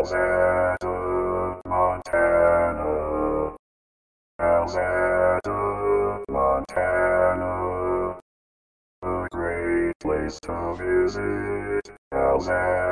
Alzada, Montana. Alzada, Montana. A great place to visit. Alzada.